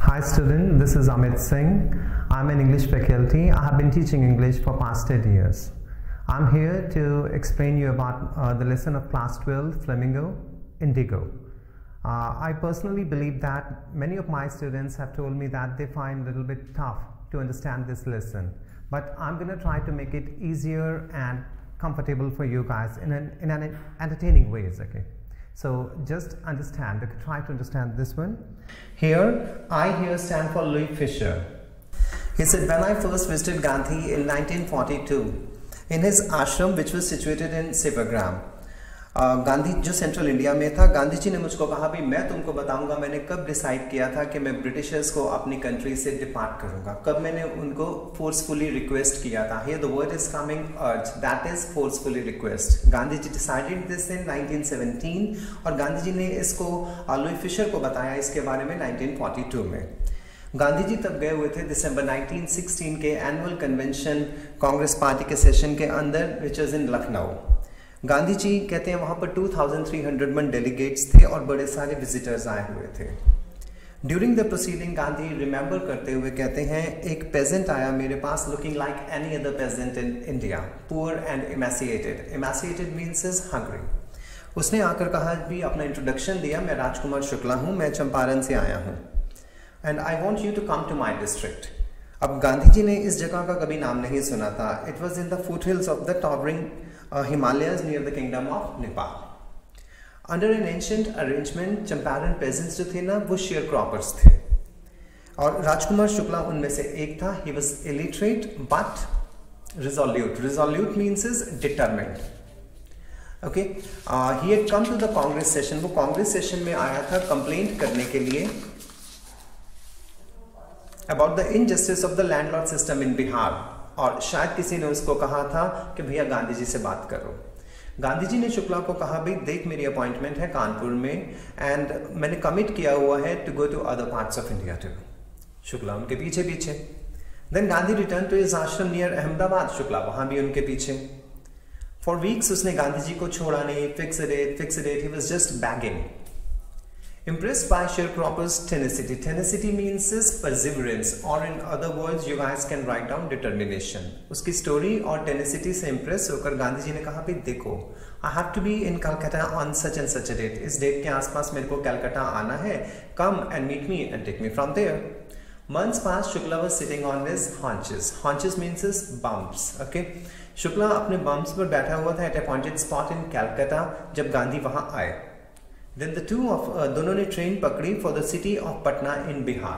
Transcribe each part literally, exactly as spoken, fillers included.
Hi student, this is Amit Singh. I'm an English faculty. I have been teaching English for past ten years. I'm here to explain you about uh, the lesson of class twelve, Flamingo, Indigo. Uh, I personally believe that many of my students have told me that they find it a little bit tough to understand this lesson. But I'm going to try to make it easier and comfortable for you guys in an, in an entertaining ways, okay? So just understand, okay, try to understand this one. Here, I here stand for Louis Fisher. He said, when I first visited Gandhi in nineteen forty-two, in his ashram which was situated in Sevagram, Gandhi जो central India में था, गांधी जी ने मुझको कहा भी मैं तुमको बताऊंगा मैंने कब डिसाइड किया था कि मैं ब्रिटिशर्स को अपनी कंट्री से डिपार्ट करूंगा, कब मैंने उनको फोर्सफुली रिक्वेस्ट किया था. Here the word is coming urge, that is forcefully request. Gandhi ji decided this in nineteen seventeen और गांधी जी ने इसको लुई फिशर को बताया इसके बारे में नाइनटीन फोर्टी टू में. गांधी जी तब गए हुए थे दिसंबर नाइनटीन सिक्सटीन के एनुअल कन्वेंशन कांग्रेस पार्टी के सेशन के अंदर which is in Lucknow. Gandhi ji कहते हैं वहां पर two thousand three hundred man delegates थे और बड़े सारे विजिटर्स आए हुए थे. During the proceeding Gandhi remember करते हुए कहते हैं एक पेजेंट आया मेरे पास looking like any other peasant in India, poor and emaciated. Emaciated means is hungry. उसने आकर कहा भी अपना इंट्रोडक्शन दिया, मैं राजकुमार शुक्ला हूँ, मैं चंपारण से आया हूँ and I want you to come to my district. अब गांधी जी ने इस जगह का कभी नाम नहीं सुना था. It was in the foot hills of the towering Uh, Himalayas near the kingdom of Nepal. Under an ancient arrangement, Champaran peasants जो थे ना वो sharecroppers थे और राजकुमार शुक्ला उनमें से एक था. He was illiterate but resolute. Resolute means is determined. Okay. Uh, he had come to the Congress session. वो Congress session में आया था complaint करने के लिए about the injustice of the landlord system in Bihar. और शायद किसी ने उसको कहा था कि भैया गांधी जी से बात करो. गांधी जी ने शुक्ला को कहा भाई देख मेरी अपॉइंटमेंट है कानपुर में एंड मैंने कमिट किया हुआ है to go to other parts of India too. Shukla उनके पीछे पीछे. Then Gandhi return to his ashram near Ahmedabad. Shukla वहां भी उनके पीछे. फॉर वीक्स उसने गांधी जी को छोड़ा नहीं. Fix date fix date. He was just begging. Impressed by sharecroppers' tenacity. Tenacity means is perseverance, or in other words, you guys can write down determination. उसकी story और tenacity से impress होकर गांधी जी ने कहा भी देखो, I have to be in Calcutta on such and such a date. इस date के आसपास मेरे को कलकत्ता आना है. Come and meet me and take me from there. Months passed. Shukla was sitting on his haunches. Haunches means is bumps. Okay. Shukla अपने bumps पर बैठा हुआ था at a appointed spot in Calcutta जब गांधी वहां आए. Then the two of uh, दोनों ने ट्रेन पकड़ी for the city of Patna in Bihar.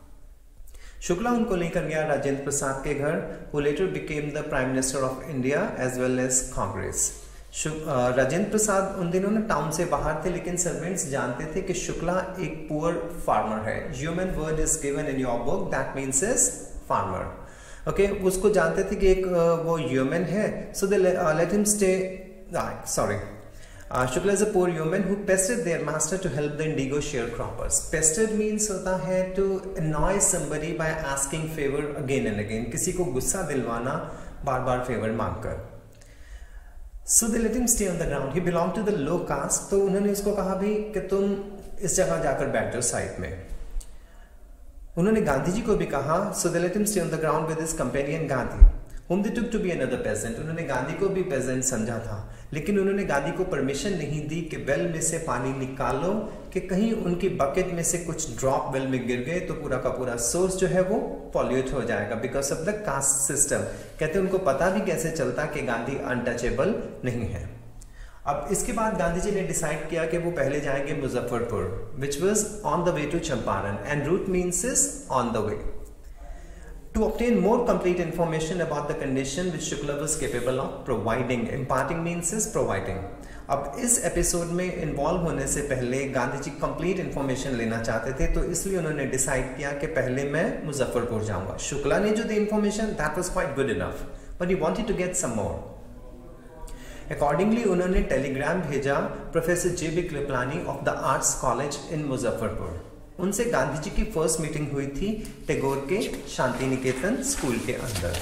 Shukla उनको लेकर गया राजेंद्र प्रसाद के घर, who later became the Prime Minister of India as well as Congress. uh, Rajendra Prasad उन दिनों ना टाउन से बाहर थे लेकिन सर्वेंट्स जानते थे कि शुक्ला एक पुअर फार्मर है. Human word is given in your book that means is farmer. Okay, उसको जानते थे कि एक uh, वो human है, so they uh, let him stay. Ah, sorry. Uh, Shukla is a poor yeoman who pestered their master to help the indigo sharecroppers. Pestered means होता है to annoy somebody by asking favor again and again. किसी को गुस्सा दिलवाना बार बार favor मांगकर. So they let him stay on the ground. He belonged to the low caste. तो उन्होंने उसको कहा भी कि तुम इस जगह जाकर बैठ जाओ साइड में. उन्होंने गांधी जी को भी कहा. So they let him stay on the ground with his companion Gandhi, whom they took to be another peasant. उन्होंने गांधी को भी peasant समझा था लेकिन उन्होंने गांधी को परमिशन नहीं दी कि वेल में से पानी निकालो कि कहीं उनकी बकेट में से कुछ ड्रॉप वेल में गिर गए तो पूरा का पूरा सोर्स जो है वो पॉल्यूट हो जाएगा because of the caste system. कहते उनको पता भी कैसे चलता कि गांधी अनटचेबल नहीं है. अब इसके बाद गांधी जी ने डिसाइड किया कि वो पहले जाएंगे Muzaffarpur which was on the way to Champaran and route means is on the way. To obtain more complete information about the condition which Shukla was capable of providing. Imparting means is providing. अब इस episode में involve होने से पहले Gandhi ji complete information लेना चाहते थे तो इसलिए उन्होंने डिसाइड किया कि पहले मैं मुजफ्फरपुर जाऊंगा. शुक्ला ने जो दी information that was quite good enough but he wanted to get some more. Accordingly उन्होंने टेलीग्राम भेजा professor J B Kripalani of the arts college in Muzaffarpur. उनसे गांधी जी की फर्स्ट मीटिंग हुई थी टैगोर के शांति निकेतन स्कूल के अंदर.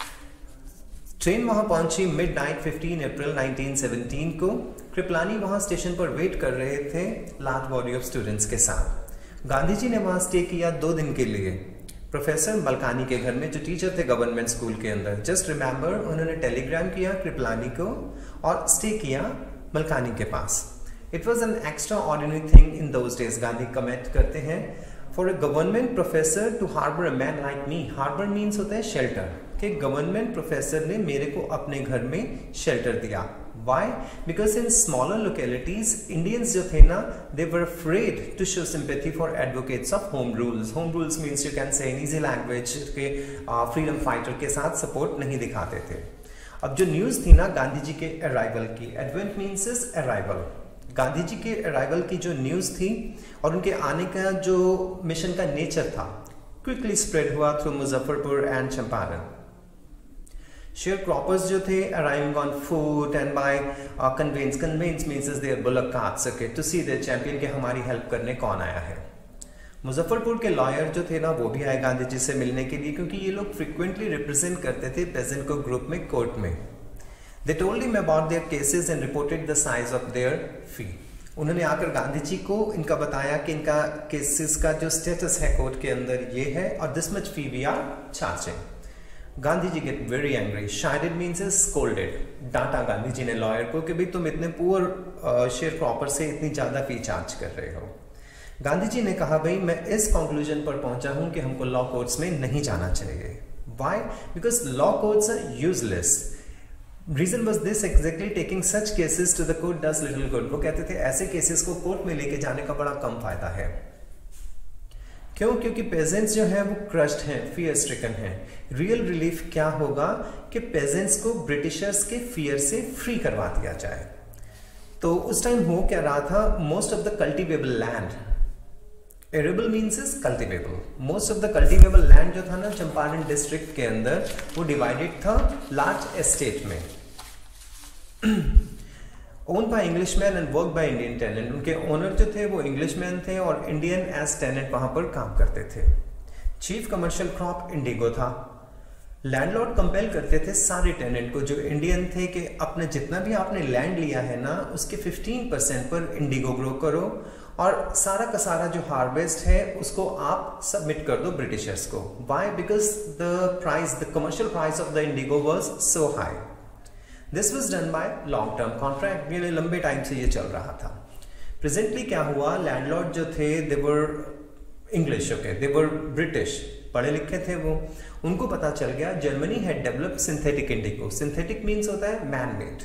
ट्रेन वहां पहुंची midnight fifteen April nineteen seventeen को. कृपलानी वहां स्टेशन पर वेट कर रहे थे लार्ज बॉडी ऑफ स्टूडेंट्स के साथ. गांधी जी ने वहां स्टे किया दो दिन के लिए प्रोफेसर बलकानी के घर में, जो टीचर थे गवर्नमेंट स्कूल के अंदर। जस्ट रिमेंबर, उन्होंने टेलीग्राम किया कृपलानी को और स्टे किया बलकानी के पास। It was an extraordinary thing in those days. Gandhi comment करते हैं, for a government professor to harbour a man like me. Harbour means होता है शेल्टर, कि गवर्नमेंट प्रोफेसर ने मेरे को अपने घर में शेल्टर दिया। Why? Because in smaller localities, Indians जो थे ना, they were afraid to show sympathy for advocates of home rules. Home rules means you can say in easy language के freedom fighter के साथ support नहीं दिखाते थे। अब जो न्यूज़ थी ना गांधी जी के अराइवल की, advent means is arrival, Gandhi ji के अराइवल की जो न्यूज़ थी और उनके आने का जो मिशन का नेचर था, क्विकली स्प्रेड हुआ through Muzaffarpur and Champaran. Sharecroppers जो थे arriving on foot and by uh, conveyance. Conveyance means is their bullock carts, okay, to see their champion के हमारी हेल्प करने कौन आया है। मुजफ्फरपुर के लॉयर जो थे ना वो भी आए गांधी जी से मिलने के लिए, क्योंकि ये लोग फ्रिक्वेंटली रिप्रेजेंट करते थे पेजेंट को ग्रुप में कोर्ट में। They told him about their cases and reported the size of their fee. उन्होंने आकर गांधी जी को इनका बताया कि इनका केसेस का जो स्टेटस है कोर्ट के अंदर ये है और this much fee we are charging. Gandhi ji get very angry. Chided means is scolded, डांटा गांधी जी ने लॉयर को कि भाई तुम इतने पुअर शेयर क्रॉपर से इतनी ज्यादा फी चार्ज कर रहे हो। गांधी जी ने कहा भाई मैं इस कंक्लूजन पर पहुंचा हूं कि हमको लॉ कोर्ट्स में नहीं जाना चाहिए। Why? Because law courts are useless. Reason was this exactly, taking such cases to the court does little good. वो कहते थे ऐसे केसेस को कोर्ट में लेके जाने का बड़ा कम फायदा है। क्यों? क्योंकि पेजेंट्स जो है वो क्रश्ड हैं, फियर स्ट्रिकन हैं। रियल रिलीफ क्या होगा कि पेजेंट्स को ब्रिटिशर्स के फियर से फ्री करवा दिया जाए। तो उस टाइम हो क्या रहा था, most of the cultivable land, arable means is cultivable, most of the cultivable land जो था ना चंपारण डिस्ट्रिक्ट के अंदर वो डिवाइडेड था लार्ज एस्टेट में, own by Englishman and work by Indian tenant. उनके ओनर जो थे वो इंग्लिशमैन थे और इंडियन एज टेनेंट वहां पर काम करते थे। चीफ कमर्शियल क्रॉप इंडिगो था। लैंडलॉर्ड कंपेल करते थे सारे टेनेंट को जो इंडियन थे कि अपने जितना भी आपने लैंड लिया है ना उसके पंद्रह परसेंट पर इंडिगो ग्रो करो और सारा का सारा जो हार्वेस्ट है उसको आप सबमिट कर दो ब्रिटिशर्स को। Why? Because the price, the commercial price of the indigo was so high. This was done by long term contract, ये लंबे टाइम से ये चल रहा था। प्रेजेंटली क्या हुआ, लैंडलॉर्ड जो थे they were English, okay, they were British, पढ़े लिखे थे वो। उनको पता चल गया Germany had developed synthetic indigo. Synthetic means होता है मैन मेड।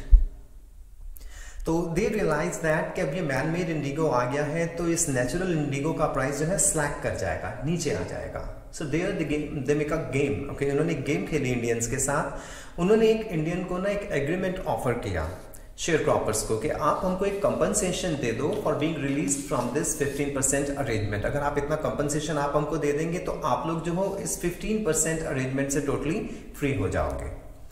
तो दे रियलाइज दैट कि अब ये मैन मेड इंडिगो आ गया है तो इस नेचुरल इंडिगो का प्राइस जो है स्लैक कर जाएगा, नीचे आ जाएगा। So there they make a game, okay, उन्होंने गेम खेली इंडियंस के साथ। उन्होंने एक इंडियन को ना एक एग्रीमेंट ऑफर किया शेयर क्रॉपर्स को कि आप हमको एक कंपनसेशन दे दो for being release from this fifteen percent arrangement. अगर आप इतना कंपनसेशन आप हमको दे देंगे तो आप लोग जो हो इस फिफ्टीन परसेंट अरेंजमेंट से टोटली फ्री हो जाओगे।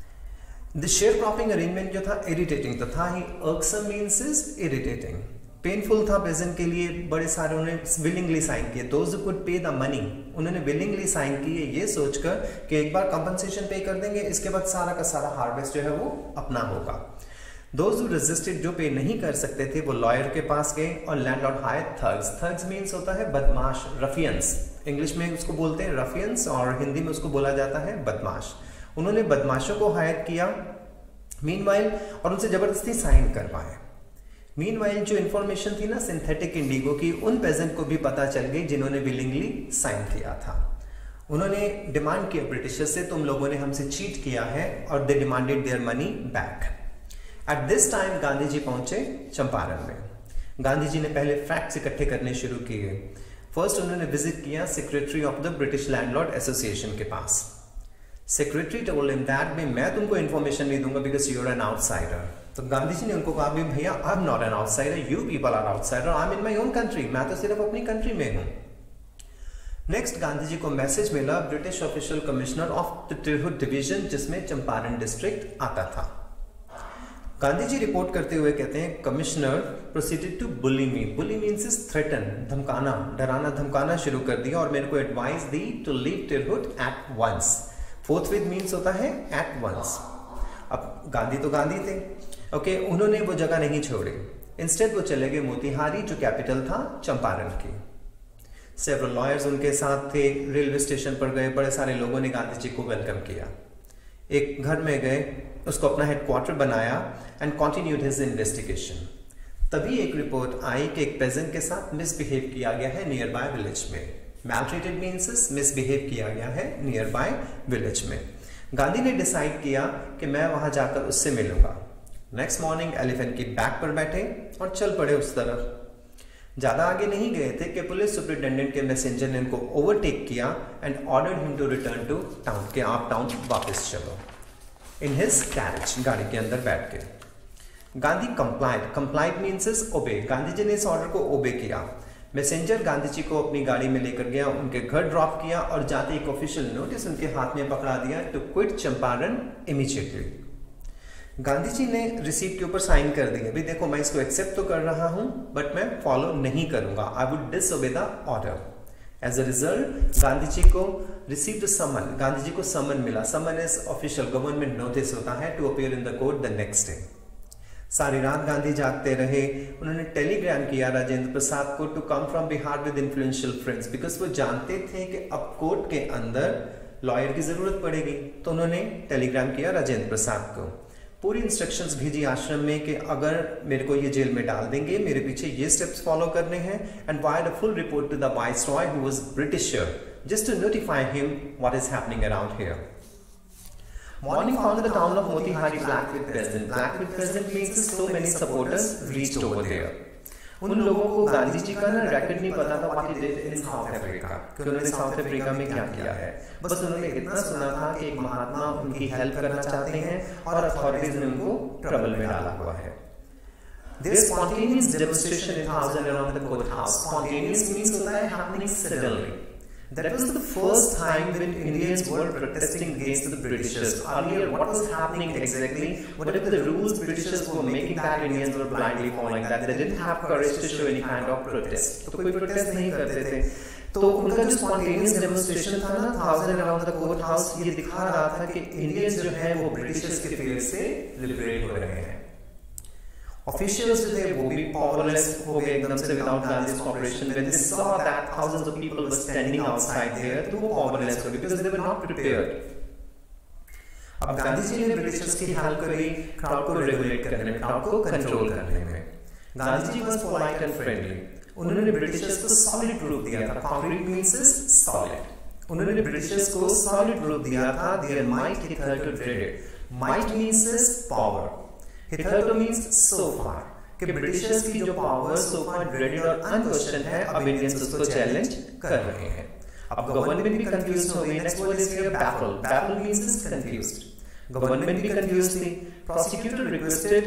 द शेयर क्रॉपिंग अरेंजमेंट जो था इरिटेटिंग तो था ही, irksome means is irritating, painful था पेजेंट के लिए। बड़े सारे उन्होंने विलिंगली साइन किए, those who could pay the money, उन्होंने विलिंगली साइन किए ये सोचकर कि एक बार कंपनसेशन पे कर देंगे इसके बाद सारा का सारा हार्वेस्ट जो है वो अपना होगा। दोज हु रेजिस्टेड, जो पे नहीं कर सकते थे, वो लॉयर के पास गए और landlord hired thugs. Thugs means होता है बदमाश, रफियंस, इंग्लिश में उसको बोलते हैं रफियंस और हिंदी में उसको बोला जाता है बदमाश। उन्होंने बदमाशों को हायर किया मीनवाइल और उनसे जबरदस्ती साइन करवाए। मीनवाइल जो इन्फॉर्मेशन थी ना सिंथेटिक इंडिगो की, उन पेजेंट को भी पता चल गई जिन्होंने विलिंगली साइन किया था। उन्होंने डिमांड किया ब्रिटिशर से, तुम लोगों ने हमसे चीट किया है, और they demanded their money back. At this time Gandhi ji पहुंचे चंपारण में। गांधी जी ने पहले फैक्ट्स इकट्ठे करने शुरू किए। फर्स्ट उन्होंने विजिट किया secretary of the British landlord association के पास। सेक्रेटरी टोल्ड हिम दैट मैं तुमको इन्फॉर्मेशन नहीं दूंगा because you are an outsider. तो गांधी जी ने उनको कहा भी भैया I am not an outsider, you people are outsider, I am in my own country, मैं तो सिर्फ अपनी कंट्री में हूं। नेक्स्ट गांधी जी को मैसेज मिला British official commissioner of the Tirhut division जिसमें चंपारण डिस्ट्रिक्ट आता था। गांधी जी रिपोर्ट करते हुए कहते हैं commissioner proceeded to bully me. Bully means is threaten, धमकाना, डराना धमकाना शुरू कर दिया और मेरे को एडवाइस दी to leave Tirhut at once. Forthwith means होता है एट वंस। अब गांधी तो गांधी थे, ओके okay, उन्होंने वो जगह नहीं छोड़ी। इंस्टेड वो चले गए मोतिहारी जो कैपिटल था चंपारण की। सेवरल लॉयर्स उनके साथ थे। रेलवे स्टेशन पर गए, बड़े सारे लोगों ने गांधी जी को वेलकम किया। एक घर में गए, उसको अपना हेडक्वार्टर बनाया एंड कंटिन्यूड हिज इन्वेस्टिगेशन। तभी एक रिपोर्ट आई कि एक पेजेंट के साथ मिसबिहेव किया गया है नियर बाय विलेज में। मैलट्रीटेड मीन्स मिसबिहेव किया गया है नियर बाय विलेज में। गांधी ने डिसाइड किया कि मैं वहां जाकर उससे मिलूंगा। नेक्स्ट मॉर्निंग एलिफेंट की बैक पर बैठे और चल पड़े उस तरफ। ज्यादा आगे नहीं गए थे कि पुलिस सुपरिटेंडेंट के मैसेंजर ने इनको ओवरटेक किया and ordered him to return to town, कि आप टाउन वापस चलो। इन हिज कैरेज, गाड़ी के अंदर बैठ के। गांधी कंप्लाइड। कंप्लाइड मीन्स ओबे। गांधी जी ने इस ऑर्डर को ओबे किया। मैसेंजर गांधी जी को अपनी गाड़ी में लेकर गया, उनके घर ड्रॉप किया और जाते एक ऑफिशियल नोटिस उनके हाथ में पकड़ा दिया to quit Champaran immediately. Gandhi ji ने रिसीप्ट के ऊपर साइन कर दिया, भाई देखो मैं इसको एक्सेप्ट तो कर रहा हूं बट मैं फॉलो नहीं करूंगा, I would disobey the order. As a result Gandhi ji को रिसीव्ड समन, गांधी जी को समन मिला। Summon is official government notice होता है to appear in the court the next day. सारी रात गांधी जागते रहे। उन्होंने टेलीग्राम किया राजेंद्र प्रसाद को to come from Bihar with influential friends, because वो जानते थे कि अब कोर्ट के अंदर लॉयर की जरूरत पड़ेगी। तो उन्होंने टेलीग्राम किया राजेंद्र प्रसाद को, पूरी इंस्ट्रक्शंस भेजी आश्रम में कि अगर मेरे को ये जेल में डाल देंगे, मेरे पीछे ये स्टेप्स फॉलो करने हैं, and wired a full report to the viceroy who was Britisher just to notify him what is happening around here. Morning found the town of Motihari black with present. Black with present means so many supporters reached over there. उन लोगों को गांधी जी का ना racket नहीं पता था what he did in South Africa, कि उन्होंने साउथ अफ्रीका में क्या किया है। बस उन्होंने इतना सुना था कि एक महात्मा उनकी हेल्प करना चाहते हैं और अथॉरिटीज ने उनको ट्रबल में डाला हुआ है। This spontaneous demonstration in house and around the courthouse. Spontaneous means होता है happening suddenly. That was the first time when Indians were protesting against the Britishers. Earlier, what was happening exactly? Whatever the rules Britishers were making, that Indians were blindly following that. They didn't have courage to show any kind of protest. तो कोई protest नहीं करते थे। तो उनका जो spontaneous demonstration था ना, thousand around the court house, ये दिखा रहा था कि Indians जो हैं वो Britishers के fear से liberate हो रहे हैं। Officials थे वो भी powerless हो गए एकदम से without Gandhi's cooperation. When they saw that thousands of people were standing outside there, तो वो powerless हो गए because they were not prepared. अब गांधी जी ने ब्रिटिशर्स की हेल्प करी क्राउड को रेगुलेट करने में, क्राउड को कंट्रोल करने में। Gandhi ji was polite and friendly. उन्होंने ब्रिटिशर्स को सॉलिड रूप दिया था। Concrete means solid. उन्होंने ब्रिटिशर्स को सॉलिड रूप दिया था। There might hitherto dreaded. Might means power. Hitherto means so far, कि ब्रिटिशर्स की जो पावर so far dreaded और unquestioned है, अब इंडियंस उसको चैलेंज कर रहे हैं। अब गवर्नमेंट भी कंफ्यूज हो गई। Next word is here baffled. Baffled means confused. Government भी कंफ्यूज थी। प्रोसिक्यूटर रिक्वेस्टेड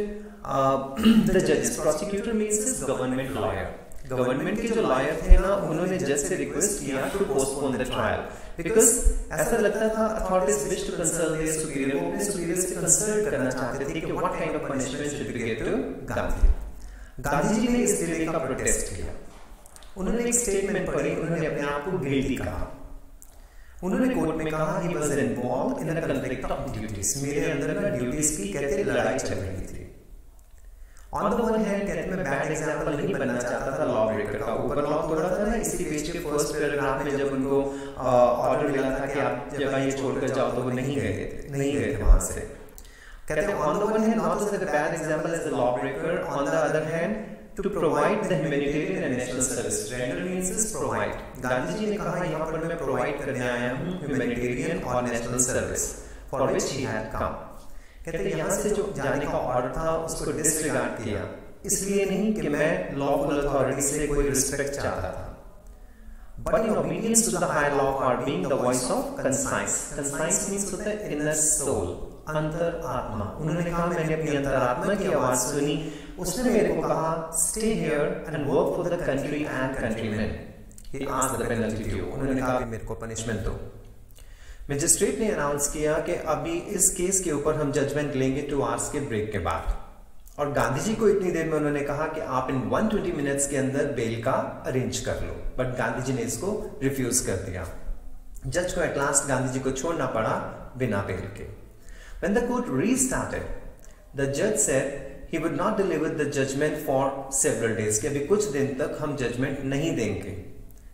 द जजेस। Prosecutor means government lawyer. Government के जो लॉयर थे ना, उन्होंने जज से रिक्वेस्ट किया to postpone the trial, because ऐसा लगता था authorities wish to consult their superior, वो अपने सुपीरियर से कंसल्ट करना चाहते थे कि what kind of punishment should be given to Gandhi. Gandhi ji ने इस डिले का प्रोटेस्ट किया। उन्होंने एक स्टेटमेंट पढ़ी, उन्होंने अपने आप को गिल्टी कहा। उन्होंने कोर्ट में कहा he was involved in a conflict of duties, मेरे अंदर ना ड्यूटीज की कहते लड़ाई चल रही थी। ऑन द वन हैंड कहते मैं बैड एग्जांपल नहीं बनना चाहता था लॉ ब्रेकर का। ऊपर लॉ थोड़ा था ना, इसी पेज के फर्स्ट पैराग्राफ में जब उनको ऑर्डर मिला था कि आप जगह ये छोड़कर जाओ, तो वो नहीं गए थे नहीं गए थे वहां से। कहते हैं on the one hand not as a bad example as a law breaker, on the other hand to provide the humanitarian and national service. Render means provide. Gandhi ji ने कहा यहाँ पर मैं प्रोवाइड करने आया हूँ ह्यूमैनिटेरियन और national service for which he had come. कहते हैं यहाँ से जो जाने का ऑर्डर था उसको डिसरिगार्ड किया, इसलिए नहीं कि मैं लॉफुल अथॉरिटी से कोई रिस्पेक्ट चाहता था, but in obedience to the higher law for being the voice of conscience. Conscience means होता है इनर सोल, अंतर आत्मा। उन्होंने कहा मैंने अपनी अंतरात्मा की आवाज सुनी, उसने मेरे को कहा stay here and work for the country and countryman. He asked the penalty due. उन्होंने कहा मेरे को पनिशमेंट दो। मजिस्ट्रेट ने अनाउंस किया कि अभी इस केस के ऊपर हम जजमेंट लेंगे टू आवर्स के ब्रेक के बाद। और गांधी जी को इतनी देर में उन्होंने कहा कि आप इन एक सौ बीस मिनट्स के अंदर बेल का अरेंज कर लो, बट गांधी जी ने इसको रिफ्यूज कर दिया। जज को एट लास्ट गांधी जी को छोड़ना पड़ा बिना बेल के। When the court restarted, the judge said he would not deliver the judgment for several days, कि अभी कुछ दिन तक हम जजमेंट नहीं देंगे।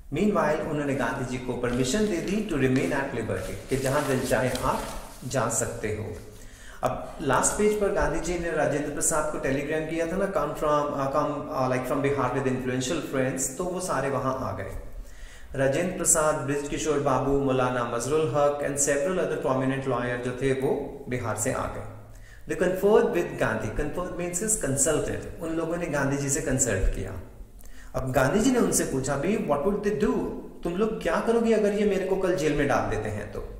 मीनवाइल उन्होंने गांधी जी को परमिशन दे दी टू रिमेन एट लिबर्टी, कि जहां दिल चाहे आप जा सकते हो। अब लास्ट पेज पर गांधी जी ने राजेंद्र प्रसाद को टेलीग्राम किया था ना, come from come like from Bihar with influential friends, तो वो सारे वहां आ गए। Rajendra Prasad, bridge Kishore Babu, Maulana Mazharul Haq and several other prominent lawyer जो थे वो बिहार से आ गए। They conferred with Gandhi, conferred means is consulted, उन लोगों ने गांधी जी से कंसल्ट किया। अब गांधी जी ने उनसे पूछा भी व्हाट वुड दे डू, तुम लोग क्या करोगे अगर ये मेरे को कल जेल में डाल देते हैं तो।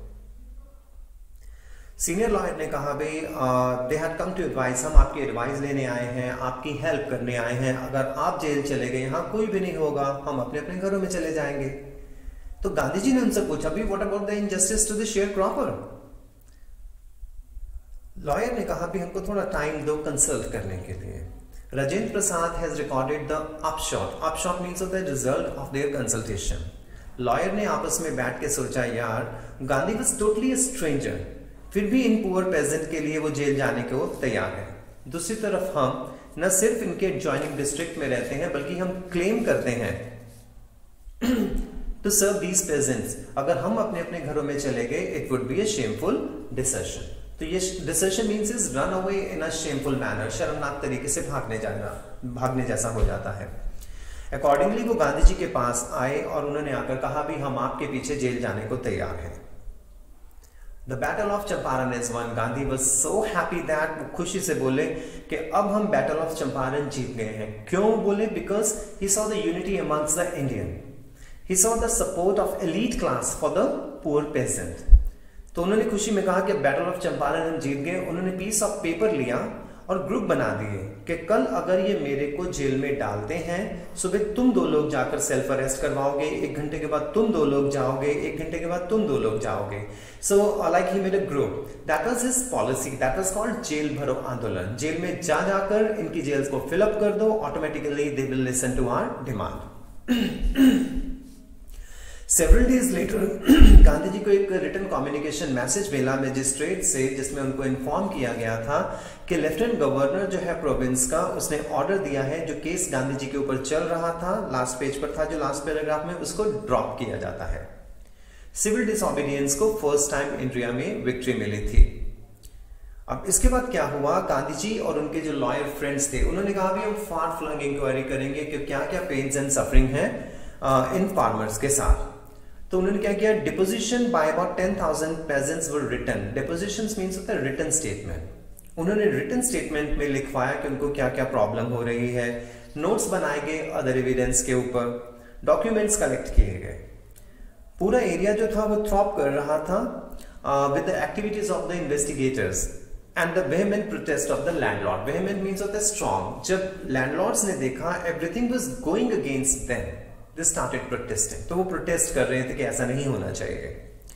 सीनियर लॉयर ने कहा भाई they had come to advice, हम आपकी एडवाइस लेने आए हैं, आपकी हेल्प करने आए हैं, अगर आप जेल चले गए यहाँ कोई भी नहीं होगा, हम अपने अपने घरों में चले जाएंगे। तो गांधी जी ने उनसे पूछा भी what about the injustice to the sharecropper. Lawyer ने कहा भी हमको थोड़ा टाइम दो कंसल्ट करने के लिए। Rajendra Prasad has recorded the upshot, upshot means the result of their consultation. Lawyer ने आपस में बैठ के सोचा यार Gandhi was totally a stranger, फिर भी इन पुअर पेजेंट के लिए वो जेल जाने को तैयार है। दूसरी तरफ हम न सिर्फ इनके एडजॉइनिंग डिस्ट्रिक्ट में रहते हैं बल्कि हम क्लेम करते हैं टू सर्व दीज पेजेंट्स, अगर हम अपने अपने घरों में चले गए it would be a shameful desertion. तो ये desertion means is run away in a shameful manner, शर्मनाक तरीके से भागने जाना, भागने जैसा हो जाता है। अकॉर्डिंगली वो गांधी जी के पास आए और उन्होंने आकर कहा भी हम आपके पीछे जेल जाने को तैयार हैं। The Battle of Champaran is won. Gandhi was so happy that वो खुशी से बोले कि अब हम Battle of Champaran जीत गए हैं। क्यों बोले? Because he saw the unity amongst the Indian. He saw the support of elite class for the poor peasant. तो उन्होंने खुशी में कहा कि बैटल ऑफ चंपारण हम जीत गए। उन्होंने पीस ऑफ पेपर लिया और ग्रुप बना दिए कि कल अगर ये मेरे को जेल में डालते हैं, सुबह तुम दो लोग जाकर सेल्फ अरेस्ट करवाओगे, एक घंटे के बाद तुम दो लोग जाओगे, एक घंटे के बाद तुम दो लोग जाओगे। So like he made a group, that was his policy, that was called jail भरो आंदोलन। जेल में जा जाकर इनकी जेल्स को फिलअप कर दो, automatically they will listen to our demand. Several days later Gandhi ji को एक रिटन कम्युनिकेशन मैसेज मिला मजिस्ट्रेट से, जिसमें उनको इन्फॉर्म किया गया था कि लेफ्टिनेंट गवर्नर जो है प्रोविंस का, उसने ऑर्डर दिया है जो केस गांधी जी के ऊपर चल रहा था, लास्ट पेज पर था जो लास्ट पैराग्राफ में, उसको ड्रॉप किया जाता है। सिविल डिसोबीडियंस को फर्स्ट टाइम इंडिया में विक्ट्री मिली थी। अब इसके बाद क्या हुआ, गांधी जी और उनके जो लॉयर फ्रेंड्स थे उन्होंने कहा भी हम फार फ्लंग इंक्वायरी करेंगे कि क्या क्या पेन्स एंड सफरिंग है इन फार्मर्स के साथ। तो उन्होंने क्या किया, deposition by about ten thousand peasants were written. Depositions means होता है रिटन स्टेटमेंट। उन्होंने रिटन स्टेटमेंट में लिखवाया कि उनको क्या क्या प्रॉब्लम हो रही है, नोट्स बनाए गए अदर एविडेंस के ऊपर, डॉक्यूमेंट्स कलेक्ट किए गए। पूरा एरिया जो था वो थ्रॉप कर रहा था with the activities of the investigators and the vehement protest of the landlord. Vehement means होता है स्ट्रॉन्ग। जब लैंडलॉर्ड्स ने देखा everything was going against them, they started protesting। तो वो प्रोटेस्ट कर रहे थे कि ऐसा नहीं होना चाहिए।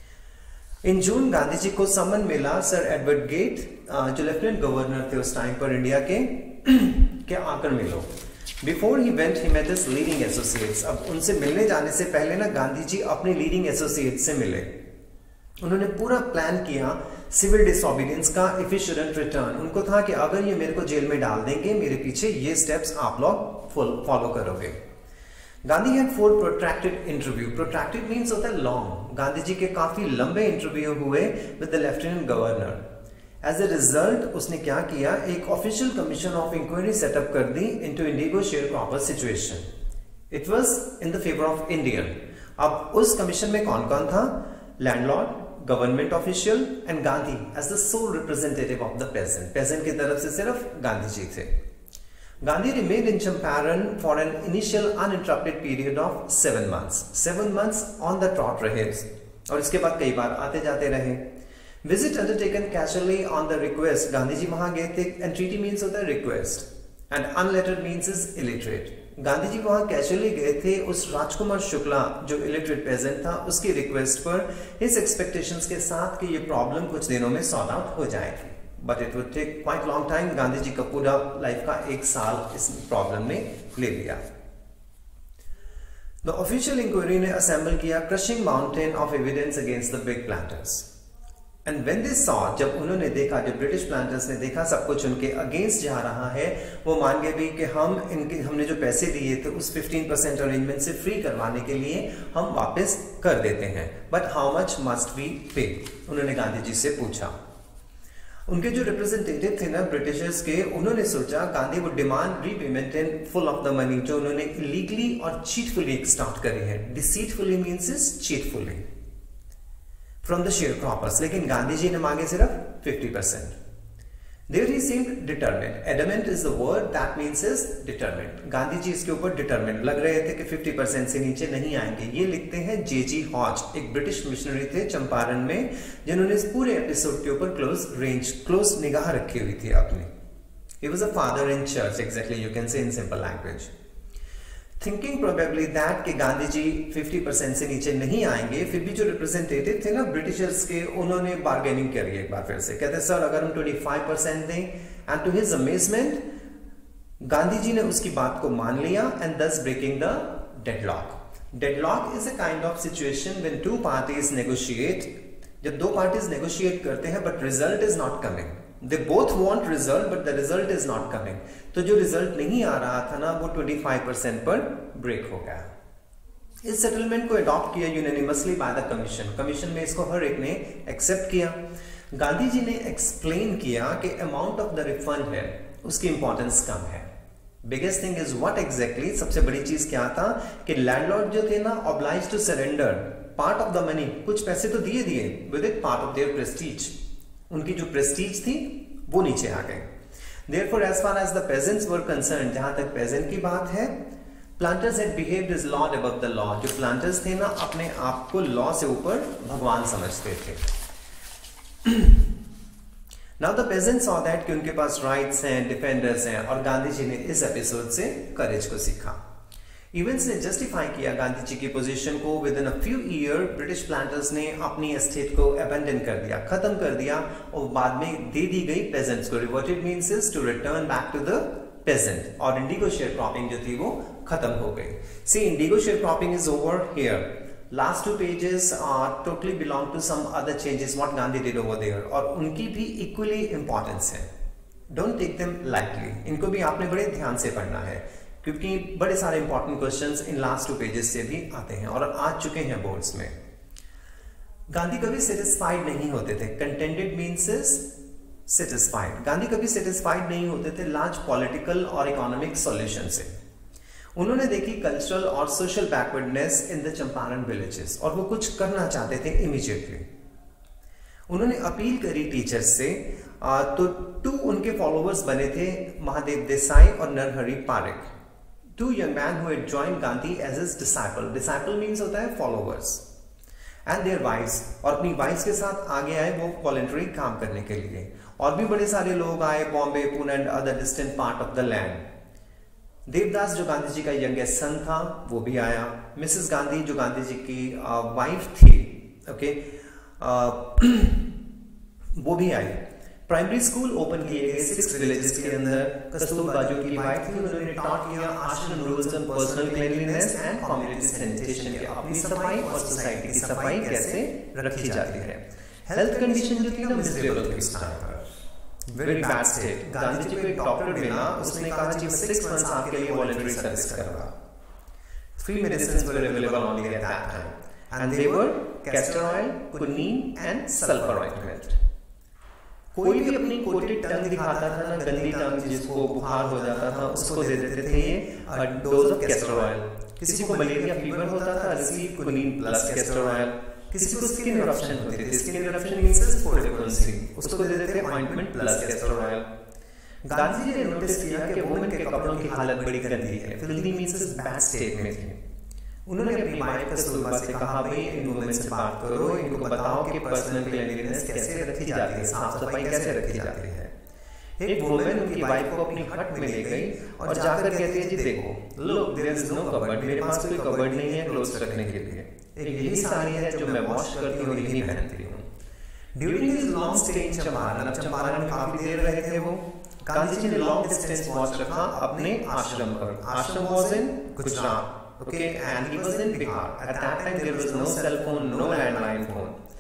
इन जून गांधी जी को समन मिला सर एडवर्ड गेट, जो लेफ्टिनेंट गवर्नर थे उस टाइम पर इंडिया के, क्या आकर मिलो। Before he went he met his leading associates. अब उनसे मिलने जाने से पहले ना गांधी जी अपने लीडिंग एसोसिएट से मिले। उन्होंने पूरा प्लान किया सिविल डिसोबीडियंस का इफ ही शुडंट रिटर्न। उनको था कि अगर ये मेरे को जेल में डाल देंगे, मेरे पीछे ये स्टेप्स आप लोग फॉलो करोगे। Gandhi had four protracted interview. Protracted means होता है लॉन्ग। गांधी जी के काफी लंबे इंटरव्यू हुए with the lieutenant governor. As a result उसने क्या किया, एक official commission of inquiry set up कर दी into indigo sharecropper situation. It was in the favour of Indian. अब उस कमीशन में कौन कौन था, landlord, government official and Gandhi as the sole representative of the peasant. Peasant की तरफ से सिर्फ गांधी जी थे। Gandhi remained in Champaran for an initial uninterrupted period of seven months. Seven months on the trot रहे और इसके बाद कई बार आते जाते रहे। Visit undertaken casually on the request। Gandhi ji वहां गए थे। Entreaty means होता है request and unlettered means is illiterate। Gandhi ji वहां कैजुअली गए थे उस राजकुमार शुक्ला जो इलिटरेट पेजेंट था उसकी रिक्वेस्ट पर, इस एक्सपेक्टेशंस के साथ कि ये प्रॉब्लम कुछ दिनों में सॉल्व आउट हो जाएगी। But it would take quite long time. Gandhi ji का पूरा लाइफ का एक साल इस प्रॉब्लम ने ले लिया। द ऑफिशियल इंक्वायरी ने असेंबल किया crushing mountain of evidence against the big planters. And when they saw, जब उन्होंने देखा, जब ब्रिटिश प्लांटर्स ने देखा सब कुछ उनके अगेंस्ट जा रहा है, वो मान गए भी कि हम इनके हमने जो पैसे दिए थे उस फिफ्टीन परसेंट अरेंजमेंट से फ्री करवाने के लिए हम वापस कर देते हैं, but how much must we pay, उन्होंने गांधी जी से पूछा। उनके जो रिप्रेजेंटेटिव थे ना ब्रिटिशर्स के, उन्होंने सोचा गांधी वो demand repayment in full of the money जो उन्होंने इलीगली और चीटफुली स्टार्ट करी है। Deceitfully means is cheatfully from the share croppers, लेकिन गांधी जी ने मांगे सिर्फ fifty percent. There he seemed determined. Adamant is the word that means is determined. Gandhi ji इसके ऊपर डिटरमिनेड लग रहे थे कि फिफ्टी परसेंट से नीचे नहीं आएंगे। ये लिखते हैं जे जी हॉज, एक ब्रिटिश मिशनरी थे चंपारण में, जिन्होंने इस पूरे एपिसोड के ऊपर क्लोज रेंज क्लोज निगाह रखी हुई थी अपनी। He was a father in church, exactly you can say in simple language. Thinking probably that कि गांधी जी फिफ्टी परसेंट से नीचे नहीं आएंगे, फिर भी जो रिप्रेजेंटेटिव थे ना ब्रिटिशर्स के, उन्होंने बार्गेनिंग करी एक बार फिर से। कहते सर अगर हम ट्वेंटी फाइव परसेंट दें, and to his amazement Gandhi ji ने उसकी बात को मान लिया, and thus breaking the deadlock. Deadlock is a kind of situation when two parties negotiate, जब दो पार्टीज नेगोशिएट करते हैं but result is not coming, they both want result but the result is not coming. तो जो result नहीं आ रहा था ना वो ट्वेंटी फाइव परसेंट पर ब्रेक हो गया। इस सेटलमेंट को अडॉप्ट किया unanimously by the commission. Commission में इसको हर एक ने एक्सेप्ट किया। गांधी जी ने एक्सप्लेन किया कि अमाउंट ऑफ द रिफंड है उसकी इंपॉर्टेंस कम है। Biggest thing is what exactly, सबसे बड़ी चीज क्या था कि लैंडलॉर्ड जो थे ना obliged to surrender part of the money, कुछ पैसे तो दिए दिए with it part of their prestige, उनकी जो प्रेस्टीज थी वो नीचे आ गए। Therefore, as far as the peasants were concerned, जहां तक पेजेंट की बात है, planters had behaved as lord above the law. जो planters थे ना अपने आप को लॉ से ऊपर भगवान समझते थे। Now the peasants saw that कि उनके पास राइट्स हैं, डिफेंडर्स हैं, और गांधी जी ने इस एपिसोड से करेज को सीखा। इवेंट्स ने जस्टिफाई किया गांधी जी की पोजीशन को। Within a few year British planters ने अपनी एस्टेट को अबैंडन कर दिया, खत्म कर दिया, और बाद में दे दी गई पेजेंट्स को। Reverted means is to return back to the peasant, और इंडिगो शेयर क्रॉपिंग जो थी वो खत्म हो गई। See indigo share cropping is over here. Last two pages are totally belong to some other changes what Gandhi did over there, और उनकी भी इक्वली इंपॉर्टेंस है। डोंट टेक देम लाइटली, इनको भी आपने बड़े ध्यान से पढ़ना है क्योंकि बड़े सारे important questions in last two pages से भी आते हैं और आ चुके हैं बोर्ड्स में। गांधी कभी सेटिस्फाइड नहीं होते थे। Contented means is satisfied. Gandhi कभी सेटिस्फाइड नहीं होते थे लार्ज पॉलिटिकल और इकोनॉमिक सॉल्यूशन से। उन्होंने देखी कल्चरल और social backwardness in the Champaran villages, और वो कुछ करना चाहते थे इमीडिएटली। उन्होंने अपील करी टीचर्स से, तो टू उनके फॉलोअर्स बने थे महादेव देसाई और Narhari Parekh, two young men who had joined Gandhi as his disciple. Disciple means होता है followers, and their wives, और अपनी वाइफ्स के साथ आगे आए वो वॉलंटरी काम करने के लिए। और भी बड़े सारे लोग आए, Bombay, Pune and other distant part of the land. Devdas जो गांधी जी का यंगेस्ट सन था वो भी आया। मिसेस गांधी जो गांधी जी की वाइफ थी, ओके, वो भी आई। प्राइमरी स्कूल ओपन किए गए सिक्स विलेजेस के अंदर। कस्तूरबा जो की वाइफ थी उन्होंने टॉट किया ashram rules and personal cleanliness and community sanitation की, अपनी सफाई और सोसाइटी की सफाई कैसे रखी जाती है। हेल्थ कंडीशन जो थी ना मिजरेबल थी उस टाइम पर, very bad state. Gandhi ji को एक डॉक्टर मिला, उसने कहा जी मैं सिक्स मंथ्स आपके लिए वॉलंटरी सर्विस करूंगा। Three medicines were available only at that time, and they were castor oil, quinine, and sulfur ointment. कोई भी अपनी कोटेड टंग दिखाता था ना, गंदी टंग जिसको बुखार हो जाता था, उसको दे देते थे ये डोज ऑफ कैस्टर ऑयल। किसी को मलेरिया फीवर होता था, receive quinine plus castor oil. किसी को स्किन इरप्शन होती थी, skin eruption means for frequency, उसको दे देते थे ointment plus castor oil. Gandhi ji ने नोटिस किया कि वुमेन के कपड़ों की हालत बड़ी गंदी है, फिल्दी मींस बैड स्टेट में थी। उन्होंने अपनी वाइफ कस्तूरबा से कहा भाई इन वुमेन से बात करो, इनको बताओ कि पर्सनल क्लीनलीनेस कैसे रखी जाती है, साफ सफाई कैसे रखी जाती है। एक वुमेन उनकी वाइफ को अपनी हट में ले गई और जाकर कहती है जी देखो, look there is no cupboard, मेरे पास कोई कबर्ड नहीं है क्लोथ्स रखने के लिए, एक यही साड़ी है जो मैं वॉश करती हूँ, यही पहनती हूँ। During his long stay in Champaran, अब चंपारण में काफी देर रहे थे वो, गांधी जी ने लॉन्ग डिस्टेंस वॉच रखा अपने आश्रम पर। Ashram was in Gujarat, okay, and he was in Bihar. At that time there was no cell phone, no landline phone.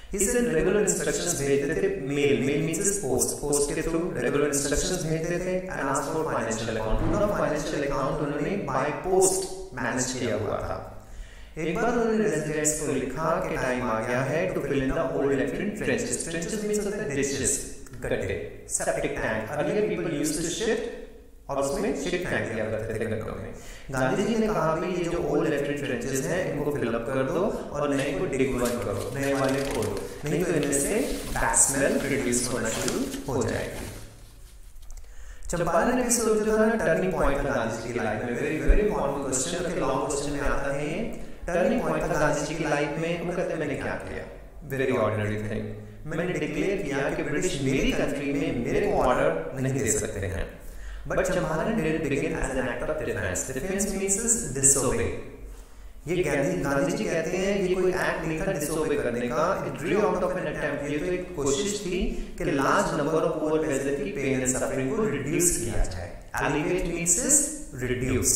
He said regular instructions भेजते थे, mail, mail means post, post के through regular instructions भेजते थे and ask for financial account. पूरा financial account उन्होंने by post manage किया हुआ था. एक बार उन्होंने residents को लिखा कि टाइम आ गया है to fill in the old latrine trenches. Trenches means होता है ditches, गड्ढे, septic tank. Earlier people used to shit और उसमें शिट फेंक दिया करते थे गड्ढों में. गांधी जी ने कहा भी ये जो ओल्ड लेट्रिन ट्रेंचेस हैं इनको फिलअप कर दो और नए को डिग वन करो, नए वाले खोलो, नहीं तो इनमें से बैड स्मेल प्रोड्यूस होना शुरू हो जाएगी. चंपारण एपिसोड जो था ना टर्निंग पॉइंट था गांधी जी की लाइफ में. Very very important question, okay long question में आता है ये. टर्निंग पॉइंट था गांधी जी की लाइफ में. वो कहते हैं मैंने क्या किया, वेरी ऑर्डिनरी थिंग. मैंने डिक्लेयर किया कि ब्रिटिश मेरी कंट्री में मेरे को ऑर्डर नहीं दे सकते हैं. But Champaran didn't begin as an act of defense. Defense means disobey. ये गांधी गांधी जी कहते हैं ये कोई एक्ट नहीं था disobey करने का. It grew out of an attempt. ये तो एक कोशिश थी कि large number of poor peasant की pain and suffering को reduce किया जाए. Alleviate means reduce.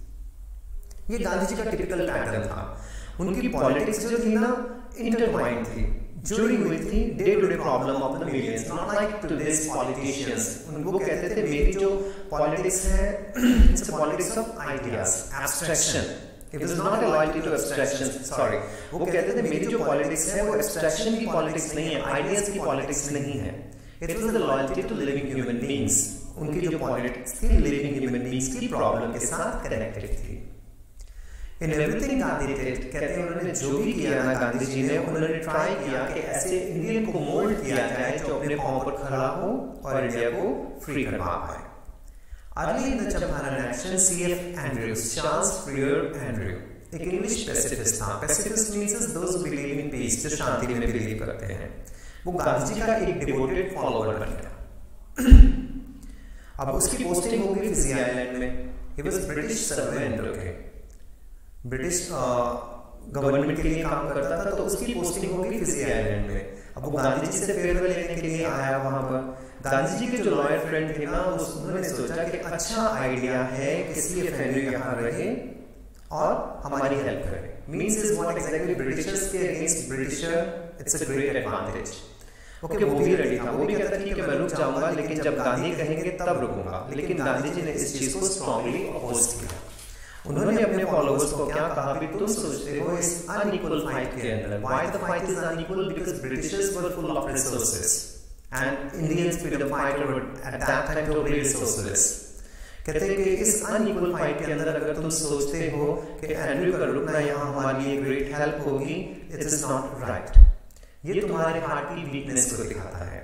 ये गांधी जी का typical pattern था. उनकी politics जो थी ना intertwined थी, जुड़ी हुई थी day to day problem of the millions. Not like today's politicians. उनको कहते थे मेरी जो पॉलिटिक्स है it's a politics of ideas, abstraction. It was not a loyalty to abstraction. Sorry, वो कहते थे मेरी जो पॉलिटिक्स है वो एब्स्ट्रैक्शन की पॉलिटिक्स नहीं है, आइडियाज की पॉलिटिक्स नहीं है. It was the loyalty to living human beings. उनकी जो पॉलिटिक्स थी लिविंग ह्यूमन बीइंग्स की प्रॉब्लम के साथ कनेक्टेड थी. इन एवरीथिंग गांधी डिड, कहते हैं उन्होंने जो भी किया ना गांधी जी ने, उन्होंने ट्राई किया कि ऐसे इंडियन को मोल्ड किया जाए जो अपने पांव पर खड़ा हो और इंडिया को फ्री करवा पाए. Early in the Champaran action C F Andrews, Charles Freer Andrew, एक इंग्लिश पैसिफिस्ट था. Pacifist means those who believe in peace, जो शांति में बिलीव करते हैं. वो गांधी जी का एक डिवोटेड फॉलोअर बन गया. अब उसकी पोस्टिंग हो गई फिजी आइलैंड में. He was British servant. Okay, British government के लिए काम करता था, तो उसकी पोस्टिंग हो गई फिजी आइलैंड में. अब वो गांधी जी से फेयरवेल लेने के लिए आया वहां पर. गांधी जी के जो लॉयर फ्रेंड थे ना उन्होंने सोचा कि अच्छा आइडिया है कि सीएफ एंड्रयू यहाँ रहे और हमारी हेल्प करे. Means is what exactly Britishers के अगेंस्ट Britisher it's a great advantage. Okay, वो भी रेडी था. वो भी कहता था कि मैं रुक जाऊंगा लेकिन जब गांधी कहेंगे तब रुकूंगा. लेकिन गांधी जी ने इस चीज को स्ट्रांगली अपोज किया. उन्होंने अपने फॉलोअर्स को क्या कहा भी तुम सोचते हो इस अनइक्वल फाइट के अंदर. Why the fight is unequal? Because Britishers were full of resources and Indians freedom fighter were at that time totally resourceless. कहते हैं कि इस अनइक्वल फाइट के अंदर अगर तुम सोचते हो कि एंड्रयू का रुकना यहाँ हमारे लिए ग्रेट हेल्प होगी, इट इज नॉट राइट. ये तुम्हारे हार्ट की वीकनेस को दिखाता है.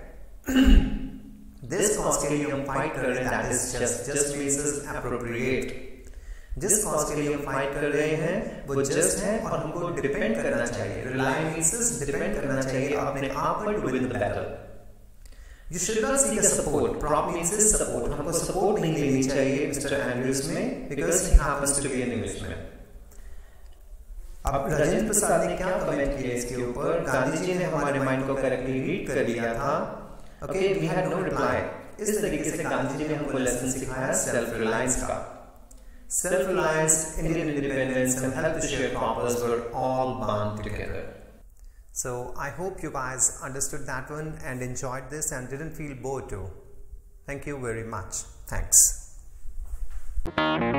दिस कॉज के लिए हम फाइट कर रहे हैं, that is just. Just means appropriate. जिस कॉज के लिए हम फाइट कर रहे हैं वो जस्ट है और हमको डिपेंड करना चाहिए. रिलाई मींस डिपेंड करना चाहिए अपने आप पर to win the battle. You should not seek a support. Prop means support. हमको सपोर्ट नहीं लेनी चाहिए मिस्टर एंड्रयूज में because he happens to be an Englishman. अब राजेंद्र प्रसाद ने क्या कमेंट किया इसके ऊपर? गांधी जी ने हमारे माइंड को करेक्टली रीड कर लिया था. Okay, we had no reply. इस तरीके से गांधी जी ने हमको लेसन सिखाया सेल्फ रिलायंस का. Self-reliance, Indian independence and help to share coppers were all bound together. So I hope you guys understood that one and enjoyed this and didn't feel bored too. Thank you very much. Thanks.